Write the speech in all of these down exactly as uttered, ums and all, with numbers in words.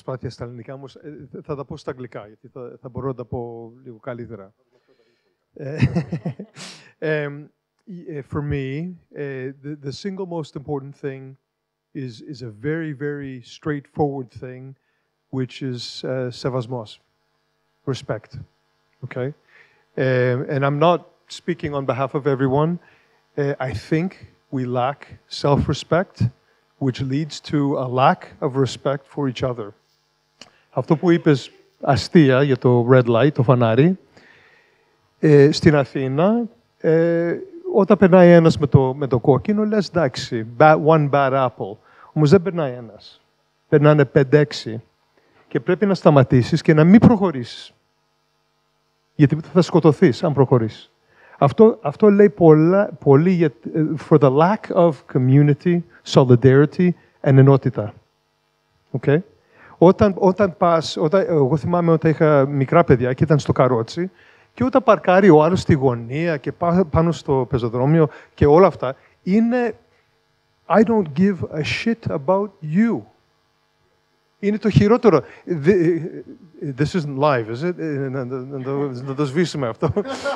προσπάθεια στα ελληνικά, όμως θα τα πω στα αγγλικά, γιατί θα, θα μπορώ να τα πω λίγο καλύτερα. um, for me, uh, the, the single most important thing is, is a very, very straightforward thing, which is uh, sevasmos, respect. Okay? Um, and I'm not speaking on behalf of everyone. Uh, I think we lack self-respect, which leads to a lack of respect for each other. Αυτό που είπες αστεία για το red light, το φανάρι, ε, στην Αθήνα, ε, όταν περνάει ένας με το, με το κόκκινο, λες εντάξει, bad, one bad apple. Όμως δεν περνάει ένας. Περνάνε πέντε-έξι. Και πρέπει να σταματήσεις και να μην προχωρήσεις. Γιατί θα σκοτωθείς αν προχωρήσεις. Αυτό, αυτό λέει πολλά, πολύ για, for the lack of community, solidarity and ενότητα. Okay? Όταν, όταν πας, όταν, εγώ θυμάμαι όταν είχα μικρά παιδιά και ήταν στο καρότσι και όταν παρκάρει ο άλλος στη γωνία και πά, πάνω στο πεζοδρόμιο και όλα αυτά, είναι I don't give a shit about you. Είναι το χειρότερο. This isn't live, is it? Να το σβήσουμε αυτό.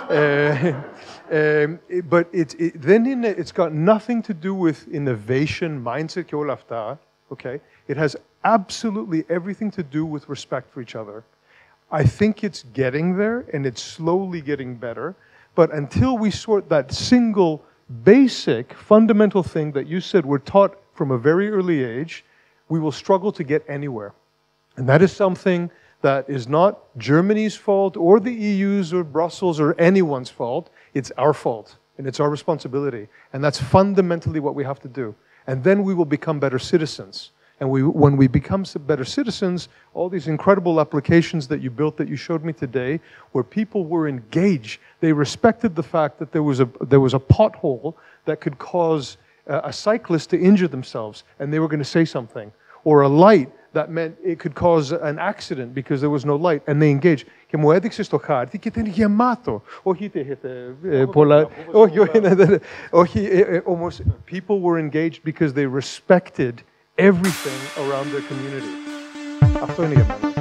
But it, it, then in, it's got nothing to do with innovation, mindset και όλα αυτά. Okay? It has absolutely everything to do with respect for each other. I think it's getting there, and it's slowly getting better. But until we sort that single, basic, fundamental thing that you said we're taught from a very early age, we will struggle to get anywhere. And that is something that is not Germany's fault, or the E U's, or Brussels, or anyone's fault. It's our fault, and it's our responsibility. And that's fundamentally what we have to do. And then we will become better citizens. And we, when we become better citizens, all these incredible applications that you built, that you showed me today, where people were engaged, they respected the fact that there was a, there was a pothole that could cause a, a cyclist to injure themselves, and they were going to say something. Or a light that meant it could cause an accident because there was no light, and they engaged. Και μου έδειξε στο χάρτη και ήταν γεμάτο. Όχι, είτε έχετε πολλά... Όχι, όχι, όμως people were engaged because they respected everything around their community. Αυτό είναι για μένα.